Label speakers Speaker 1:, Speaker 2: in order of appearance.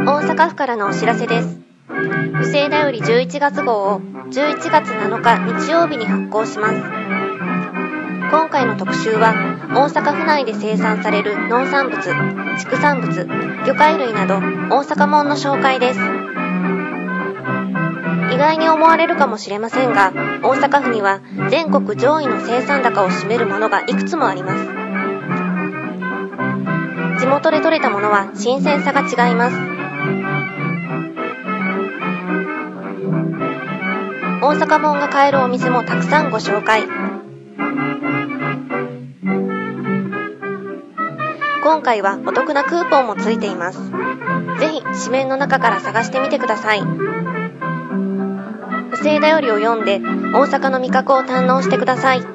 Speaker 1: 大阪府からのお知らせです。不正だより11月号を11月7日日曜日に発行します。今回の特集は大阪府内で生産される農産物、畜産物、魚介類など大阪もんの紹介です。意外に思われるかもしれませんが、大阪府には全国上位の生産高を占めるものがいくつもあります。地元で採れたものは新鮮さが違います。大阪もんが買えるお店もたくさんご紹介。今回はお得なクーポンもついています。ぜひ紙面の中から探してみてください。不正だよりを読んで大阪の味覚を堪能してください。